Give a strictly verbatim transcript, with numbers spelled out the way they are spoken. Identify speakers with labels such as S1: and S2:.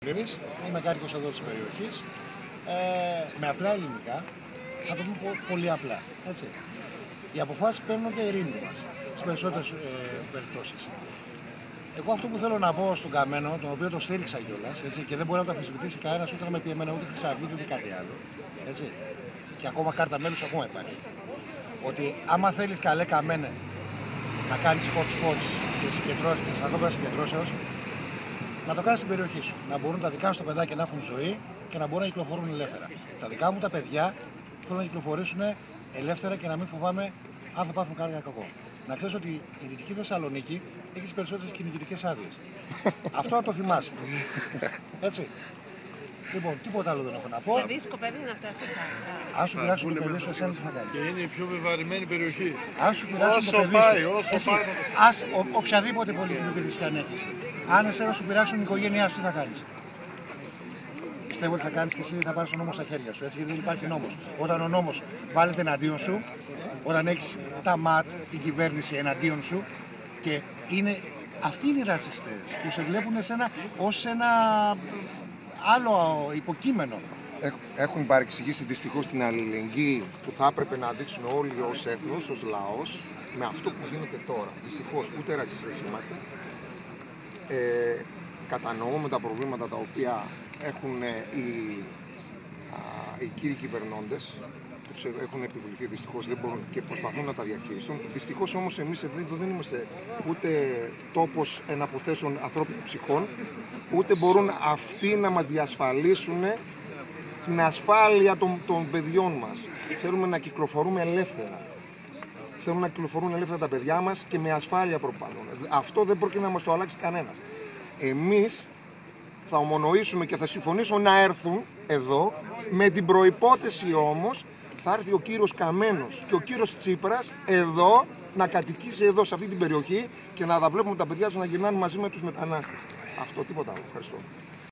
S1: Είμαι κάτοικος εδώ της περιοχής. Ε, με απλά ελληνικά, θα το πούμε πολύ απλά. Έτσι. Οι αποφάσεις παίρνουν και ειρήνη μας στις περισσότερες ε, περιπτώσεις. Εγώ αυτό που θέλω να πω στον Καμένο, τον οποίο το στήριξα κιόλας, έτσι, και δεν μπορεί να το αμφισβητήσει κανένας, ούτε να με πει εμένα, ούτε Χρυσαυγίτη, ούτε κάτι άλλο. Έτσι. Και ακόμα κάρτα μέλους ακόμα υπάρχει. Ότι άμα θέλεις καλέ Καμένε να κάνεις hot spots και συγκεντρώσεις και στρατόπεδα συγκεντρώσεως, να το κάνεις στην περιοχή σου. Να μπορούν τα δικά σου τα παιδάκια να έχουν ζωή και να μπορούν να κυκλοφορούν ελεύθερα. Τα δικά μου τα παιδιά θέλουν να κυκλοφορήσουν ελεύθερα και να μην φοβάμαι αν θα πάθουν κάτι κακό. Να ξέρεις ότι η Δυτική Θεσσαλονίκη έχει τις περισσότερες κυνηγητικές άδειες. Αυτό να το θυμάσαι. Έτσι. Λοιπόν, τίποτα άλλο δεν έχω να πω.
S2: Δηλαδή, σκοπεύει να φτάσει στα.
S1: Αν σου πειράξουν το παιδί σου, εσένα τι θα κάνεις?
S3: Και είναι η πιο βεβαρημένη περιοχή.
S1: Αν σου πειράξουν το παιδί
S3: πάει,
S1: σου,
S3: όσο
S1: εσύ,
S3: πάει,
S1: ας, ο, οποιαδήποτε πολιτική παιδί και αν έχεις, αν εσένα σου πειράξουν η οικογένειά σου, τι θα κάνεις? Πιστεύω ότι θα κάνεις και εσύ, θα πάρεις τον νόμο στα χέρια σου, έτσι, γιατί δεν υπάρχει νόμος. Όταν ο νόμος βάλετε εναντίον σου, όταν έχεις τα ΜΑΤ, την κυβέρνηση εναντίον σου, και είναι, αυτοί είναι οι ρατσιστές που σε βλέπουν εσένα ως ένα άλλο υποκείμενο.
S4: Έχουν παρεξηγήσει δυστυχώς την αλληλεγγύη που θα έπρεπε να δείξουν όλοι ως έθνος, ως λαός, με αυτό που γίνεται τώρα. Δυστυχώς ούτε ρατσιστές είμαστε. Ε, κατανοούμε τα προβλήματα τα οποία έχουν οι, α, οι κύριοι κυβερνώντες, που τους έχουν επιβληθεί δυστυχώς, δεν μπορούν και προσπαθούν να τα διαχειριστούν. Δυστυχώς όμως εμείς εδώ δεν είμαστε ούτε τόπος εναποθέσεων ανθρώπινων ψυχών, ούτε μπορούν αυτοί να μας διασφαλίσουν την ασφάλεια των, των παιδιών μας. Θέλουμε να κυκλοφορούμε ελεύθερα. Θέλουμε να κυκλοφορούν ελεύθερα τα παιδιά μας και με ασφάλεια προπάνω. Αυτό δεν πρόκειται να μας το αλλάξει κανένας. Εμείς θα ομονοήσουμε και θα συμφωνήσουμε να έρθουν εδώ, με την προϋπόθεση όμως θα έρθει ο κύριος Καμένος και ο κύριος Τσίπρας εδώ να κατοικήσει εδώ σε αυτή την περιοχή και να τα βλέπουμε τα παιδιά τους να γυρνάνε μαζί με τους μετανάστες. Αυτό, τίποτα άλλο. Ευχαριστώ.